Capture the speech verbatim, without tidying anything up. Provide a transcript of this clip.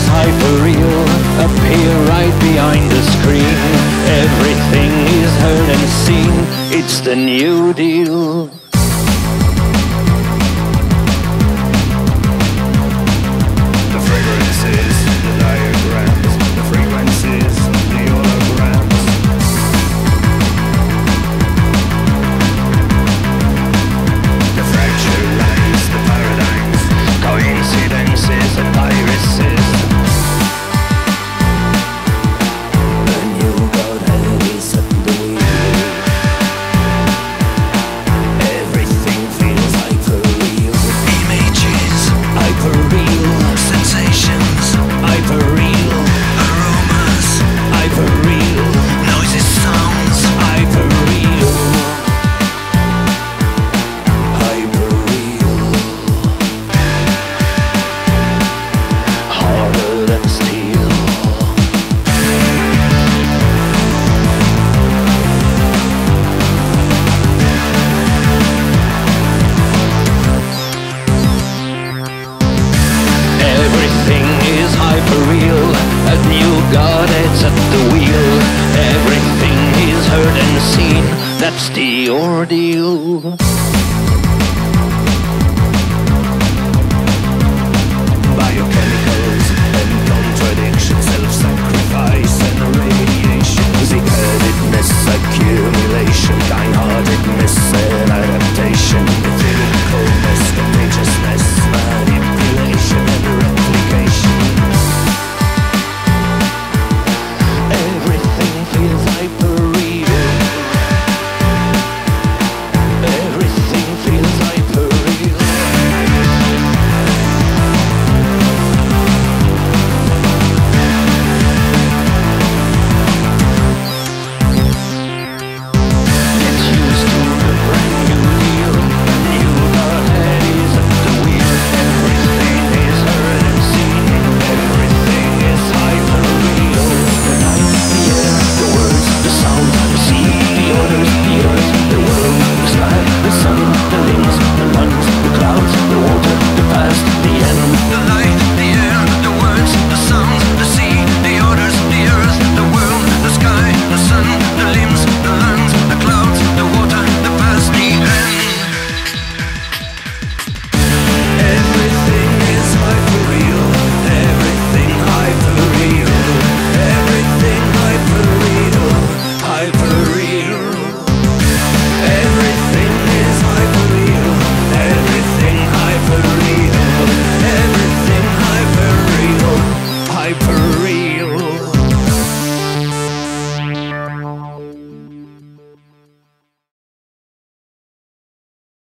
hyperreal, appear right behind the screen. Everything is heard and seen, it's the New Deal. The fragrances, the diagrams, the frequencies, the holograms. The fracture lines, the paradigms, coincidences and irises. The new Godhead is at the wheel. Everything feels hyper-real. Images, Hyper-real. sensations, Hyper-real. aromas, Hyper-real. noises, sounds. Hyper-real. Hyper-real. Harder than steel. Everything is hyper-real. A new Godhead's at the wheel. Everything is heard and seen. That's the ordeal.